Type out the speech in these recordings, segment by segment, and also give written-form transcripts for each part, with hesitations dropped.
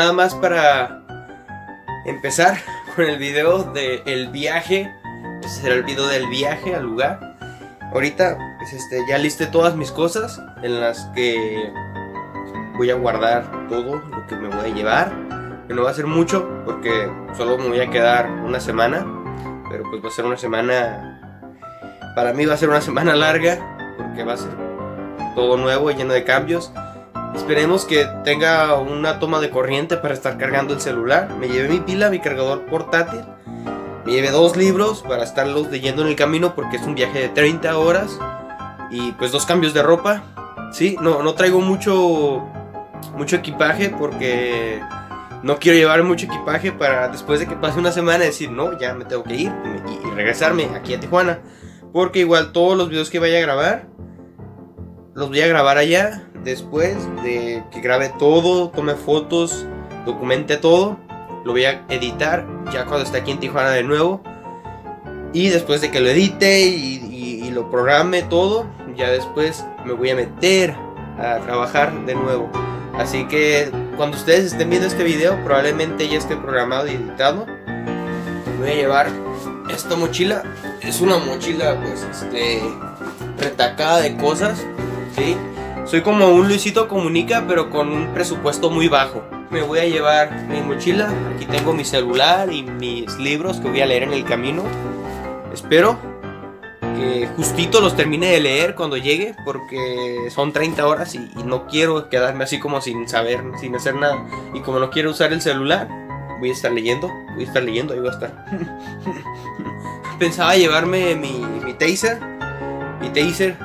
nada más para empezar con el video del viaje. Este será el video del viaje al lugar. Ahorita pues ya listé todas mis cosas en las que voy a guardar todo lo que me voy a llevar. Que no va a ser mucho porque solo me voy a quedar una semana. Pero pues va a ser una semana, para mí va a ser una semana larga porque va a ser todo nuevo y lleno de cambios. Esperemos que tenga una toma de corriente para estar cargando el celular. Me llevé mi pila, mi cargador portátil. Me llevé 2 libros para estarlos leyendo en el camino porque es un viaje de 30 horas. Y pues 2 cambios de ropa. Sí, no traigo mucho equipaje porque no quiero llevar mucho equipaje para después de que pase una semana decir no, ya me tengo que ir y regresarme aquí a Tijuana. Porque igual todos los videos que vaya a grabar los voy a grabar allá después de que grabe todo, tome fotos, documente todo. Lo voy a editar ya cuando esté aquí en Tijuana de nuevo. Y después de que lo edite y lo programe todo, ya después me voy a meter a trabajar de nuevo. Así que cuando ustedes estén viendo este video, probablemente ya esté programado y editado. Voy a llevar esta mochila. Es una mochila pues retacada de cosas, ¿sí? Soy como un Luisito Comunica, pero con un presupuesto muy bajo. Me voy a llevar mi mochila. Aquí tengo mi celular y mis libros que voy a leer en el camino. Espero que justito los termine de leer cuando llegue, porque son 30 horas y no quiero quedarme así como sin saber, sin hacer nada. Y como no quiero usar el celular, voy a estar leyendo, ahí voy a estar. Pensaba llevarme mi taser. Mi taser.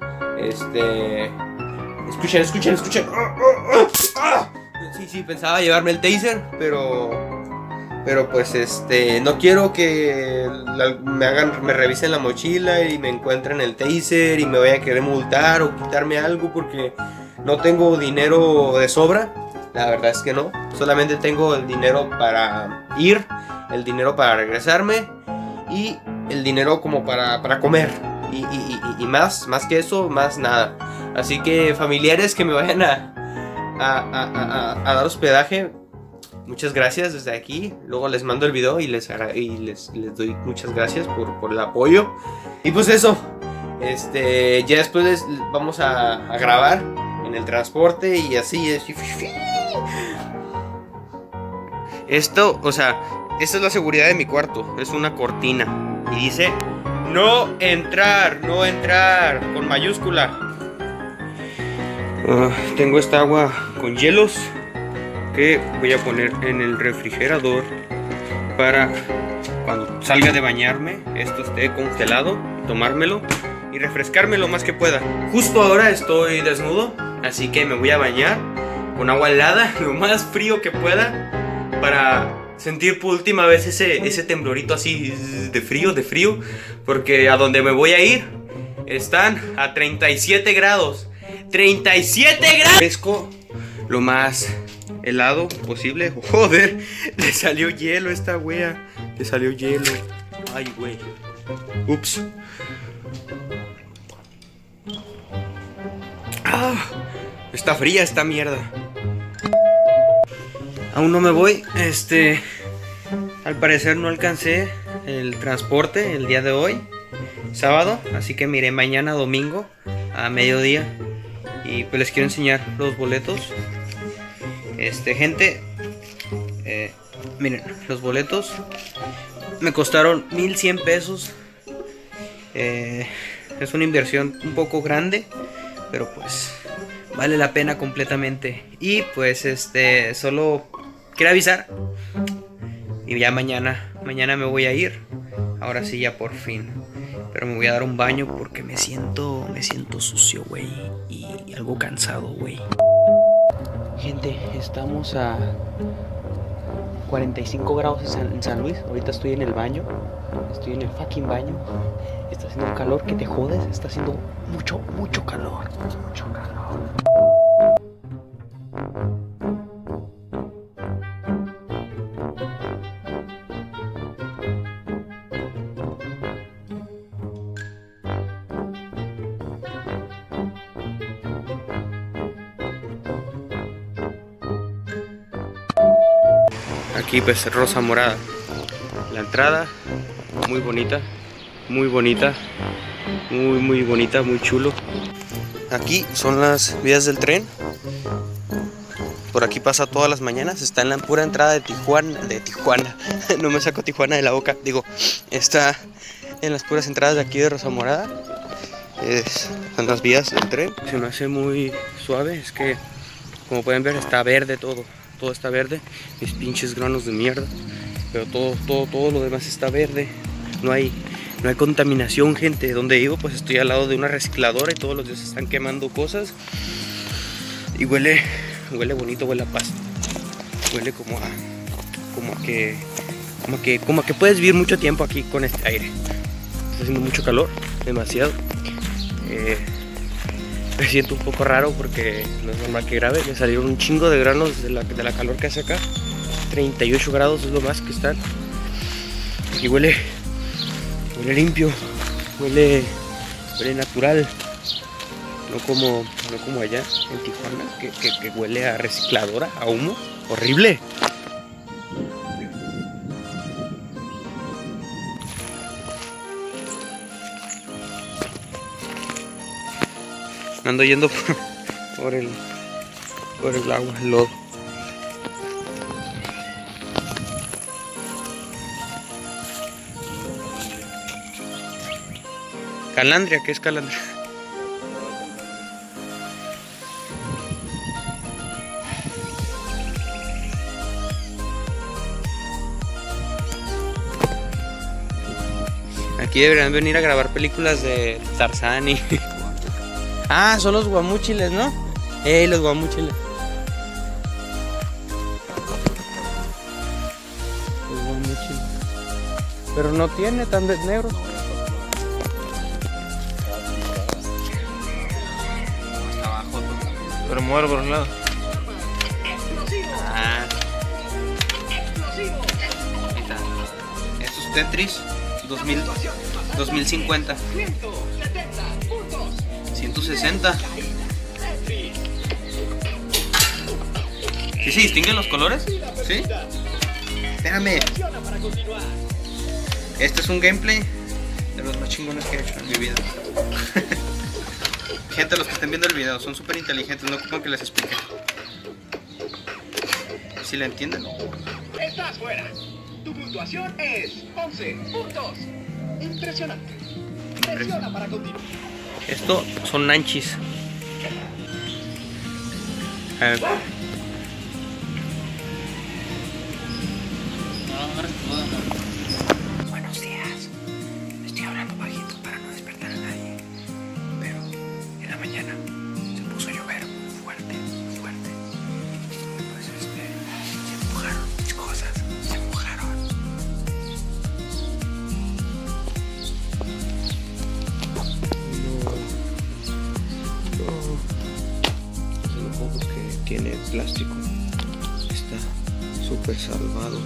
Escuchen. Sí, pensaba llevarme el taser, pero pues no quiero que me revisen la mochila y me encuentren el taser y me vaya a querer multar o quitarme algo porque no tengo dinero de sobra. La verdad es que no, solamente tengo el dinero para ir, el dinero para regresarme y el dinero como para comer y más que eso, más nada. Así que familiares que me vayan a dar hospedaje, muchas gracias desde aquí. Luego les mando el video y les doy muchas gracias por el apoyo. Y pues eso, ya después vamos a grabar en el transporte y así es. Esto, o sea, esta es la seguridad de mi cuarto. Es una cortina y dice no entrar, con mayúscula. Tengo esta agua con hielos que voy a poner en el refrigerador para cuando salga de bañarme esto esté congelado, tomármelo y refrescarme lo más que pueda. Justo ahora estoy desnudo, así que me voy a bañar con agua helada lo más frío que pueda para sentir por última vez ese temblorito así de frío, porque a donde me voy a ir están a 37 grados. 37 grados. Fresco lo más helado posible. Joder, le salió hielo a esta wea. Le salió hielo. Ay, güey. Ups. Está fría esta mierda. Aún no me voy. Al parecer no alcancé el transporte el día de hoy, sábado. Así que miré mañana domingo a mediodía. Y pues les quiero enseñar los boletos. Gente, miren, los boletos me costaron 1100 pesos. Es una inversión un poco grande, pero pues vale la pena completamente. Y pues solo quiero avisar. Y ya mañana me voy a ir. Ahora sí, ya por fin. Pero me voy a dar un baño porque me siento sucio, güey. Y algo cansado, güey. Gente, estamos a 45 grados en San Luis. Ahorita estoy en el baño. Estoy en el fucking baño. Está haciendo un calor que te jodes. Está haciendo mucho calor. Mucho calor. Aquí pues Rosa Morada. La entrada, muy bonita, muy bonita, muy bonita, muy chulo. Aquí son las vías del tren. Por aquí pasa todas las mañanas. Está en la pura entrada de Tijuana. No me saco Tijuana de la boca. Digo, está en las puras entradas de aquí de Rosa Morada. Son las vías del tren. Se me hace muy suave. Es que, como pueden ver, está verde todo. Todo está verde. Mis pinches granos de mierda. Pero todo lo demás está verde. No hay contaminación, gente. Donde vivo, pues estoy al lado de una recicladora y todos los días están quemando cosas. Y huele bonito, huele a paz. Huele como a que puedes vivir mucho tiempo aquí con este aire. Está haciendo mucho calor, demasiado. Me siento un poco raro porque no es normal que grabe. Me salieron un chingo de granos de la calor que hace acá. 38 grados es lo más que están. Y huele limpio, huele natural. No como allá en Tijuana, que huele a recicladora, a humo. Horrible. Ando yendo por el agua, el lodo. Calandria, ¿qué es calandria? Aquí deberían venir a grabar películas de Tarzán y... Ah, son los guamúchiles, ¿no? Los guamúchiles. Los guamúchiles. Pero no tiene tan de negro. Hasta abajo, ¿no? Pero muero por un lado. Ah. Ahí está. Esto es Tetris 2050. 160. ¿Sí se distinguen los colores? ¿Sí? Espérame. Este es un gameplay de los más chingones que he hecho en mi vida. Gente, los que estén viendo el video son súper inteligentes, no ocupan que les explique. ¿Sí la entienden? Estás fuera. Tu puntuación es 11 puntos. Impresionante. Presiona para continuar. Esto son nanchis. A ver. Buenos días. Estoy hablando bajito para no despertar a nadie. Pero en la mañana se puso a llover muy fuerte. Y pues se mojaron mis cosas. Se mojaron. Que tiene plástico, está súper salvado.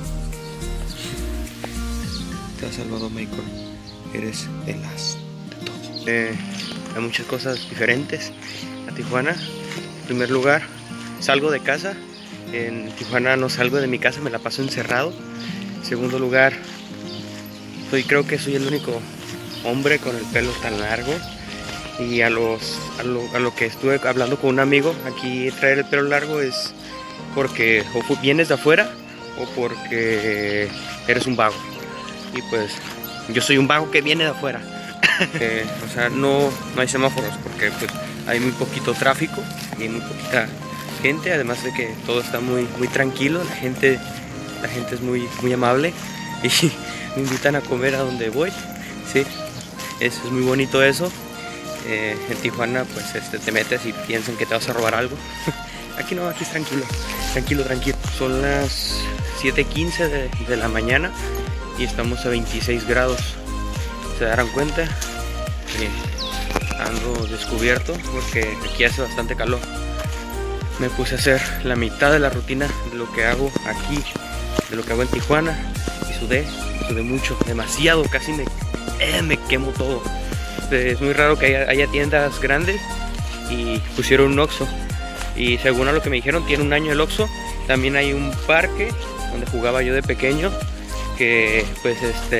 Te ha salvado, Michael. Eres el as de todo. Hay muchas cosas diferentes a Tijuana. En primer lugar, salgo de casa. En Tijuana no salgo de mi casa, me la paso encerrado. En segundo lugar, creo que soy el único hombre con el pelo tan largo. Y a lo que estuve hablando con un amigo, aquí traer el pelo largo es porque o vienes de afuera o porque eres un vago. Y pues yo soy un vago que viene de afuera. O sea, no hay semáforos porque pues hay muy poquito tráfico y hay muy poquita gente, además de que todo está muy tranquilo, la gente es muy amable y me invitan a comer a donde voy. Sí, es muy bonito eso. En Tijuana pues te metes y piensan que te vas a robar algo. Aquí no, aquí es tranquilo. Son las 7:15 de la mañana y estamos a 26 grados. Se darán cuenta que ando descubierto porque aquí hace bastante calor. Me puse a hacer la mitad de la rutina de lo que hago aquí, de lo que hago en Tijuana, y sudé mucho, demasiado, casi me quemo todo. Es muy raro que haya tiendas grandes y pusieron un Oxxo, y según a lo que me dijeron tiene un año el Oxxo. También hay un parque donde jugaba yo de pequeño, que pues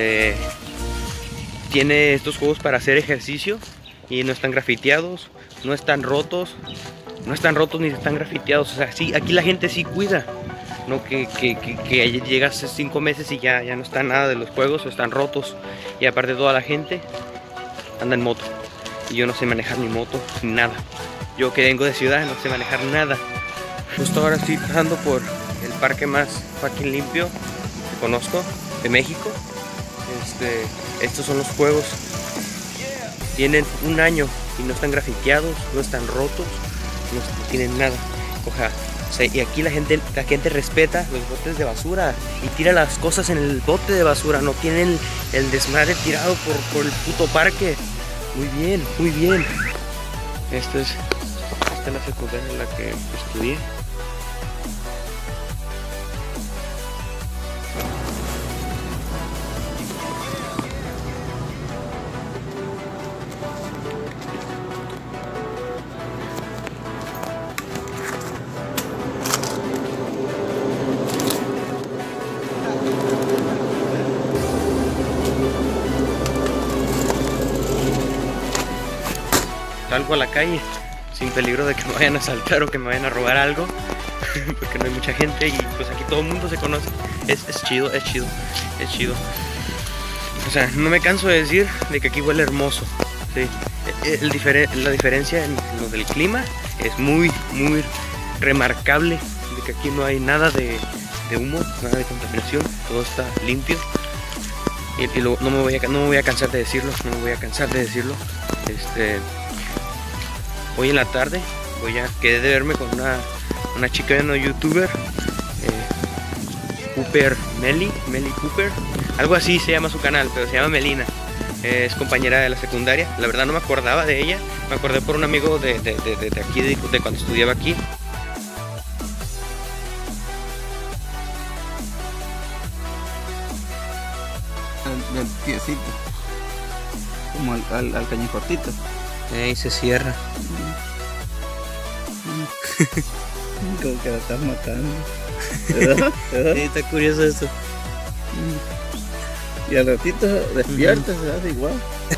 tiene estos juegos para hacer ejercicio y no están grafiteados, no están rotos ni están grafiteados. O sea, sí, aquí la gente sí cuida, no que llegas 5 meses y ya no está nada de los juegos o están rotos. Y aparte toda la gente anda en moto y yo no sé manejar ni moto ni nada. Yo que vengo de ciudad no sé manejar nada. Justo ahora estoy pasando por el parque más fucking limpio que conozco de México. Estos son los juegos. Tienen 1 año y no están grafiteados, no están rotos, no tienen nada. O sea, y aquí la gente respeta los botes de basura y tira las cosas en el bote de basura. No tienen el desmadre tirado por el puto parque. Muy bien, muy bien. Esta es la secundaria en la que estudié. Salgo a la calle sin peligro de que me vayan a asaltar o que me vayan a robar algo, porque no hay mucha gente y pues aquí todo el mundo se conoce. Es chido. O sea, no me canso de decir de que aquí huele hermoso, ¿sí? La diferencia en lo del clima es muy remarcable, de que aquí no hay nada de humo, nada de contaminación, todo está limpio. Y no me voy a cansar de decirlo, hoy en la tarde quedé de verme con una chica, una youtuber, Meli Cooper, algo así se llama su canal, pero se llama Melina. Es compañera de la secundaria. La verdad no me acordaba de ella, me acordé por un amigo de aquí, de cuando estudiaba aquí. Del piecito, como al caño cortito. Ahí se cierra. Como que la estás matando. ¿Verdad? Sí, está curioso eso. Y al ratito despierta, se hace igual.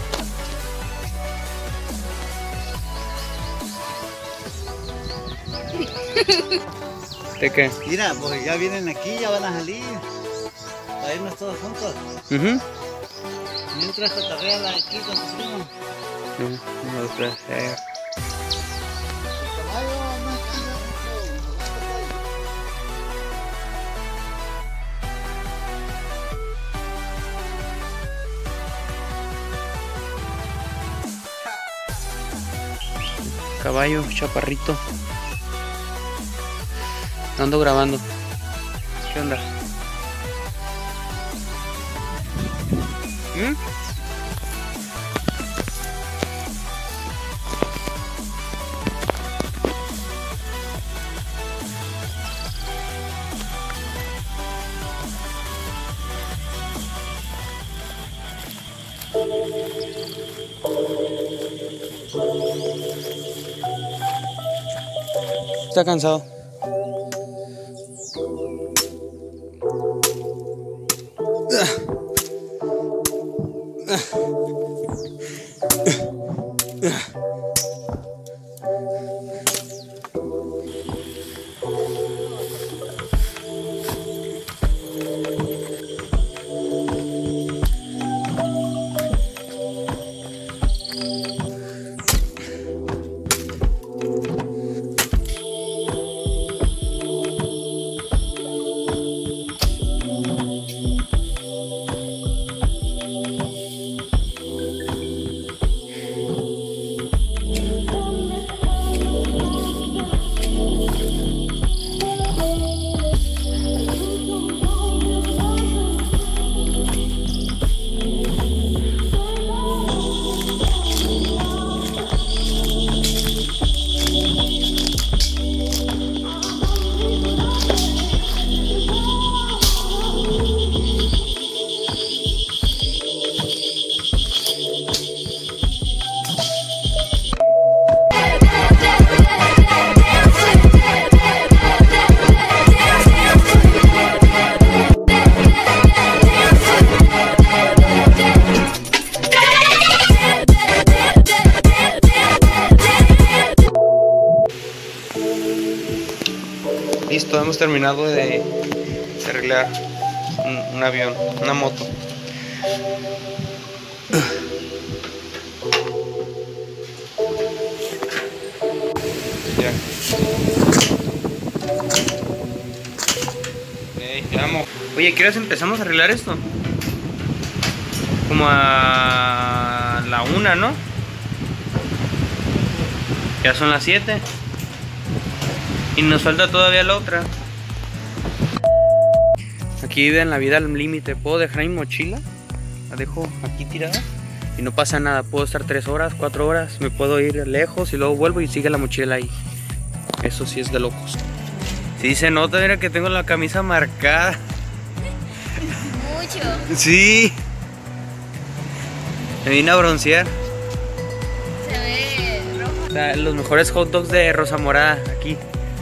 ¿De qué? Mira, pues ya vienen aquí, ya van a salir. Para irnos todos juntos. Mientras cotorrean aquí con tu primo. No sé. Caballo, chaparrito. Ando grabando. ¿Qué onda? Está cansado. hemos terminado de arreglar un avión, una moto. Ya. Ya vamos. Oye, ¿qué horas empezamos a arreglar esto? Como a la 1, ¿no? Ya son las 7. Y nos falta todavía la otra. Aquí viven la vida al límite. Puedo dejar mi mochila, la dejo aquí tirada y no pasa nada. Puedo estar 3 horas, 4 horas. Me puedo ir lejos y luego vuelvo y sigue la mochila ahí. Eso sí es de locos. Sí se nota, mira que tengo la camisa marcada. Mucho. Sí. Me vine a broncear. Se ve rojo. Los mejores hot dogs de Rosa Morada aquí.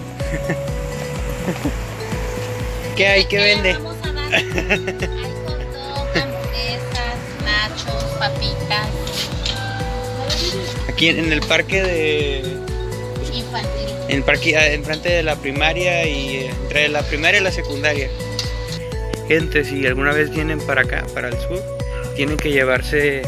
¿Qué hay? ¿Qué vende? Vamos a dar. Hay hot dog, hamburguesas, nachos, papitas. Aquí en el parque de... Infantil. En el parque, enfrente de la primaria y entre la primaria y la secundaria. Gente, si alguna vez vienen para acá, para el sur, tienen que llevarse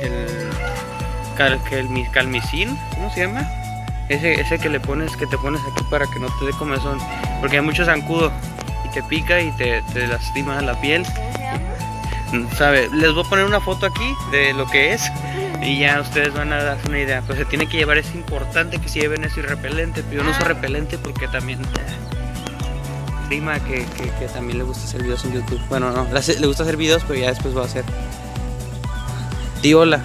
el calmicín, ¿cómo se llama? Ese que te pones aquí para que no te dé comezón, porque hay mucho zancudo y te pica y te lastima la piel. ¿Sabe? Les voy a poner una foto aquí de lo que es y ya ustedes van a darse una idea. Pues se tiene que llevar, es importante que se lleven eso y repelente, pero yo no uso repelente porque también prima que también le gusta hacer videos en YouTube. Bueno, no, le gusta hacer videos, pero ya después va a hacer. Di hola.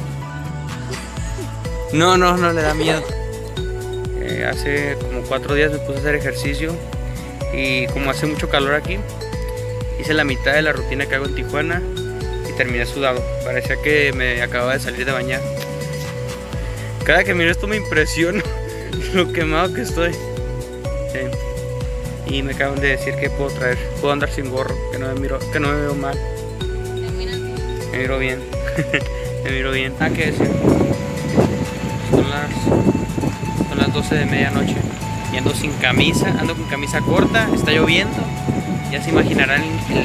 No le da miedo. Hace como 4 días me puse a hacer ejercicio y como hace mucho calor aquí, hice la mitad de la rutina que hago en Tijuana y terminé sudado. Parecía que me acababa de salir de bañar. Cada que miro esto me impresiona lo quemado que estoy. Sí. Y me acaban de decir que puedo andar sin gorro, que no me veo mal. Me miro bien. Me miro bien. Nada que decir. Son las 12 de medianoche y ando sin camisa, ando con camisa corta, está lloviendo. Ya se imaginarán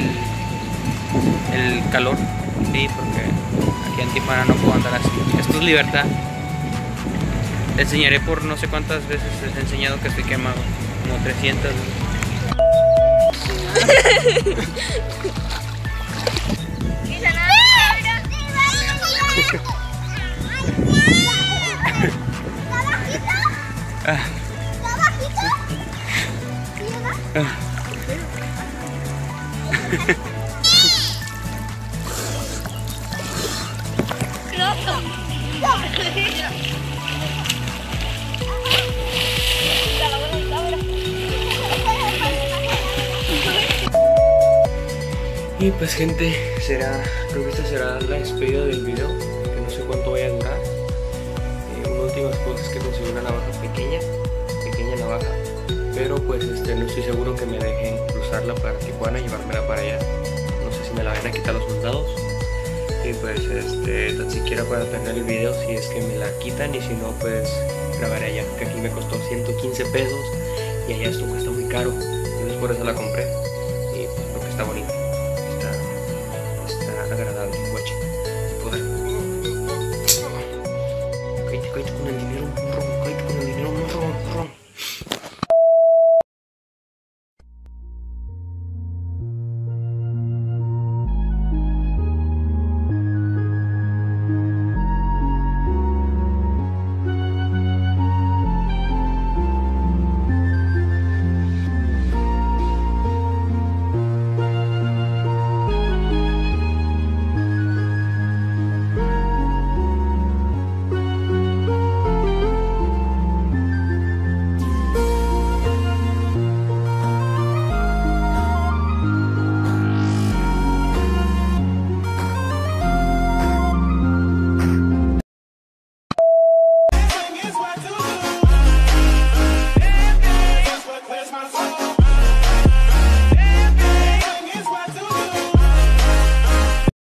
el calor. Sí, porque aquí en Tijuana no puedo andar así. Esto es libertad. Les enseñaré por no sé cuántas veces les he enseñado que estoy quemado. Como 300 veces. Y pues gente, creo que esta será la despedida del video, que no sé cuánto vaya a durar. Una últimas cosas que conseguí una navaja pequeña navaja, pero pues no estoy seguro que me dejen cruzarla para Tijuana y llevármela para allá. No sé si me la van a quitar los soldados. Y pues tan siquiera para tener el video si es que me la quitan, y si no pues grabaré allá, que aquí me costó 115 pesos y allá esto cuesta muy caro. Entonces por eso la compré y pues porque está bonita.